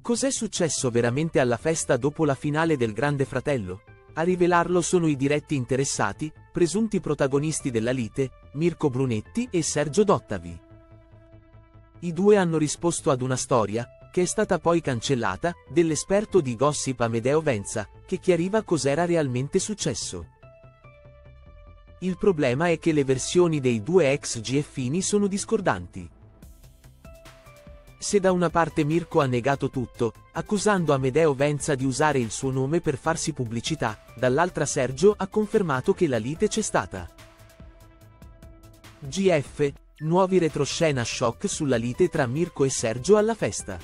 Cos'è successo veramente alla festa dopo la finale del Grande Fratello? A rivelarlo sono i diretti interessati, presunti protagonisti della lite, Mirko Brunetti e Sergio Dottavi. I due hanno risposto ad una storia, che è stata poi cancellata, dell'esperto di gossip Amedeo Venza, che chiariva cos'era realmente successo. Il problema è che le versioni dei due ex GFini sono discordanti. Se da una parte Mirko ha negato tutto, accusando Amedeo Venza di usare il suo nome per farsi pubblicità, dall'altra Sergio ha confermato che la lite c'è stata. GF, nuovi retroscena shock sulla lite tra Mirko e Sergio alla festa.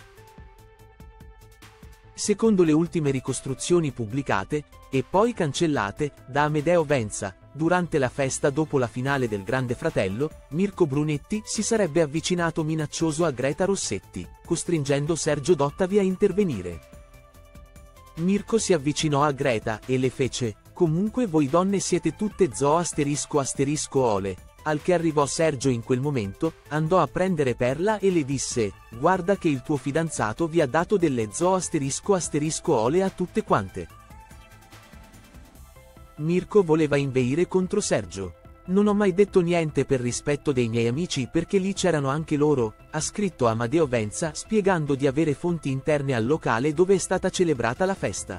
Secondo le ultime ricostruzioni pubblicate, e poi cancellate, da Amedeo Venza, durante la festa dopo la finale del Grande Fratello, Mirko Brunetti si sarebbe avvicinato minaccioso a Greta Rossetti, costringendo Sergio Dottavi a intervenire. Mirko si avvicinò a Greta e le fece: "Comunque voi donne siete tutte zoo *** ole", al che arrivò Sergio in quel momento, andò a prendere Perla e le disse: "Guarda che il tuo fidanzato vi ha dato delle zoo *** ole a tutte quante". Mirko voleva inveire contro Sergio. "Non ho mai detto niente per rispetto dei miei amici perché lì c'erano anche loro", ha scritto Amedeo Venza spiegando di avere fonti interne al locale dove è stata celebrata la festa.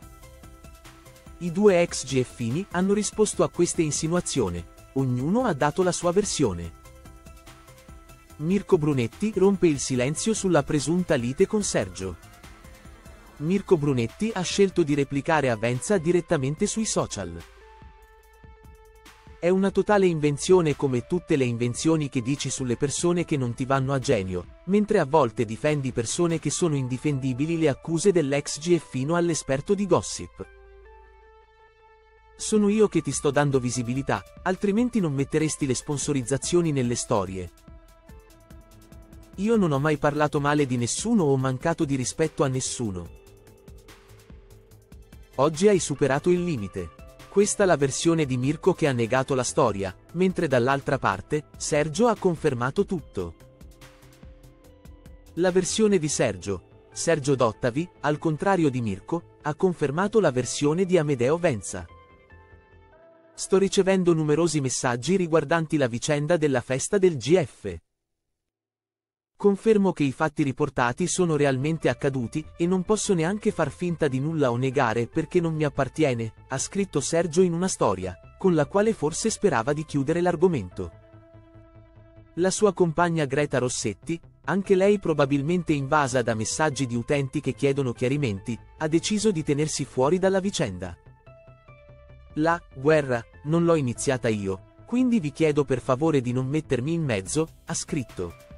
I due ex GFini hanno risposto a queste insinuazioni. Ognuno ha dato la sua versione. Mirko Brunetti rompe il silenzio sulla presunta lite con Sergio. Mirko Brunetti ha scelto di replicare a Venza direttamente sui social. "È una totale invenzione come tutte le invenzioni che dici sulle persone che non ti vanno a genio, mentre a volte difendi persone che sono indifendibili", le accuse dell'ex GFino all'esperto di gossip. "Sono io che ti sto dando visibilità, altrimenti non metteresti le sponsorizzazioni nelle storie. Io non ho mai parlato male di nessuno o mancato di rispetto a nessuno. Oggi hai superato il limite". Questa la versione di Mirko che ha negato la storia, mentre dall'altra parte, Sergio ha confermato tutto. La versione di Sergio Dottavi, al contrario di Mirko, ha confermato la versione di Amedeo Venza. "Sto ricevendo numerosi messaggi riguardanti la vicenda della festa del GF. Confermo che i fatti riportati sono realmente accaduti e non posso neanche far finta di nulla o negare perché non mi appartiene", ha scritto Sergio in una storia, con la quale forse sperava di chiudere l'argomento. La sua compagna Greta Rossetti, anche lei probabilmente invasa da messaggi di utenti che chiedono chiarimenti, ha deciso di tenersi fuori dalla vicenda. "La guerra non l'ho iniziata io, quindi vi chiedo per favore di non mettermi in mezzo", ha scritto.